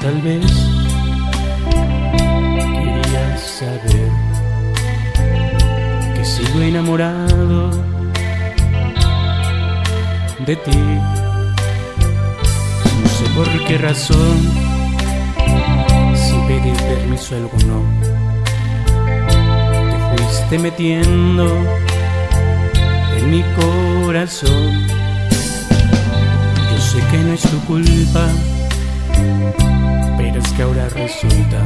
tal vez querías saber que sigo enamorado de ti. No sé por qué razón, sin pedir permiso alguno, te fuiste metiendo en mi corazón. Yo sé que no es tu culpa, pero es que ahora resulta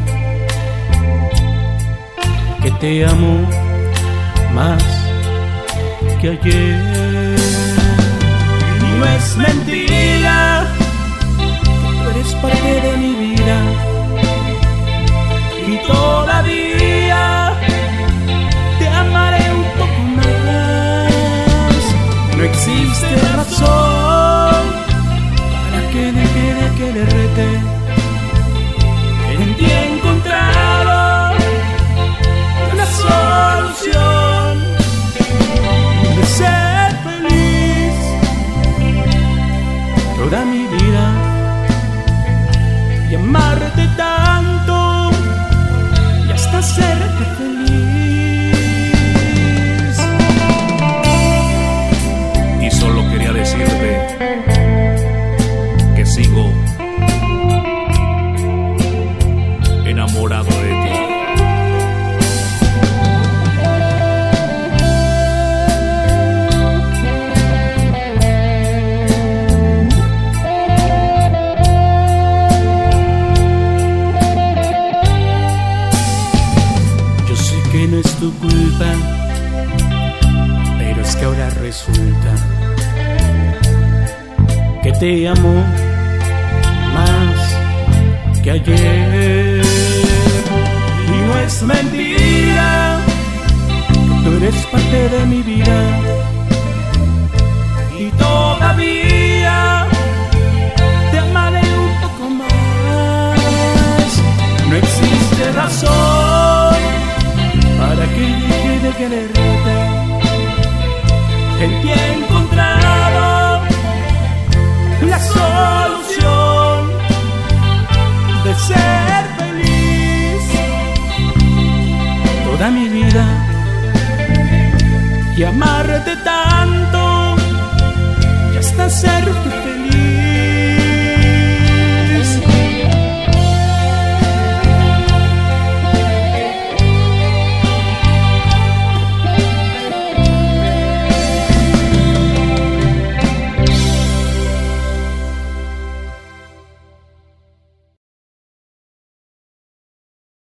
que te amo más que ayer. Y no es mentira que tú eres parte de mi vida, y todavía te amaré un poco más. No existe razón para que deje de quererte. En ti he encontrado la solución de ser feliz toda mi vida y amarte tanto y hasta hacerte feliz. Y solo quería decirte que sigo enamorado de ti. Yo sé que no es tu culpa, pero es que ahora resulta que te amo más que ayer. Y no es mentira que tú eres parte de mi vida, y todavía te amaré un poco más. No existe razón para que deje de quererte. En ti he encontrado la solución de ser feliz toda mi vida y amarte tanto y hasta hacerte feliz.